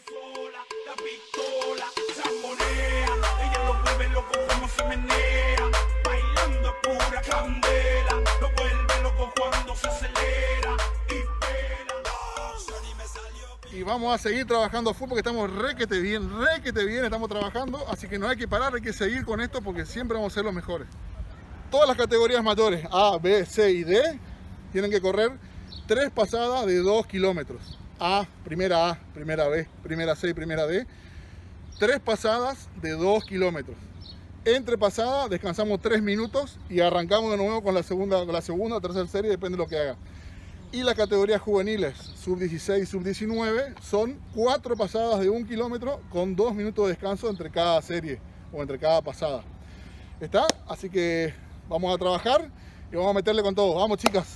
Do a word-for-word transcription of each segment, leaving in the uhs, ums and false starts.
consola, la pistola, zambonea, ella lo vuelve loco como se menea, bailando a pura candela, lo vuelve loco cuando se acelera y pela. Y vamos a seguir trabajando a full porque estamos requete bien, requete bien estamos trabajando, así que no hay que parar, hay que seguir con esto porque siempre vamos a ser los mejores. Todas las categorías mayores A, B, C y D tienen que correr tres pasadas de dos kilómetros. A, primera A, primera B, primera C y primera D. Tres pasadas de dos kilómetros. Entre pasadas descansamos tres minutos y arrancamos de nuevo con la segunda, con la segunda o tercera serie, depende de lo que haga. Y las categorías juveniles, sub dieciséis, sub diecinueve, son cuatro pasadas de un kilómetro con dos minutos de descanso entre cada serie o entre cada pasada. ¿Está? Así que vamos a trabajar y vamos a meterle con todo. Vamos, chicas.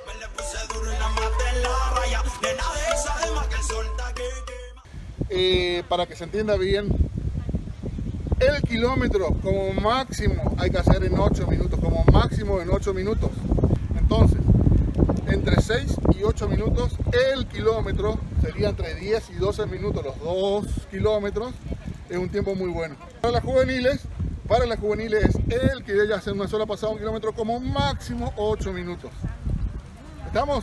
Eh, para que se entienda bien, el kilómetro como máximo hay que hacer en ocho minutos, como máximo en ocho minutos. Entonces, entre seis y ocho minutos, el kilómetro sería entre diez y doce minutos, los dos kilómetros, es un tiempo muy bueno. Para las juveniles, para las juveniles es el que ya hace una sola pasada un kilómetro como máximo ocho minutos. ¿Estamos?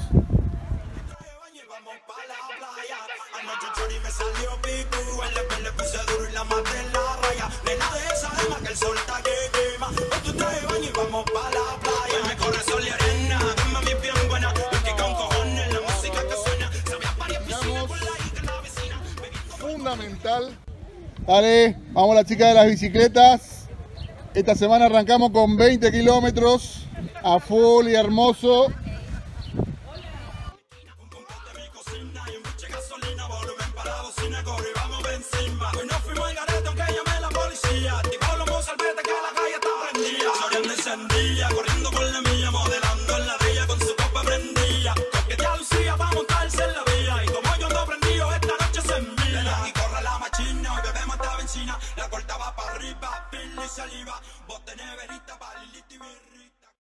Fundamental. Dale, vamos la chica de las bicicletas. Esta semana arrancamos con veinte kilómetros a full y hermoso. Corriendo con la mía, modelando en la vía con su copa prendida. Coquetea Lucía va a montarse en la vía. Y como yo no prendido, esta noche se envía. Y corre la machina, hoy bebemos esta benzina. La corta va para arriba, pil y saliva. Bote neverita, palilito y birra.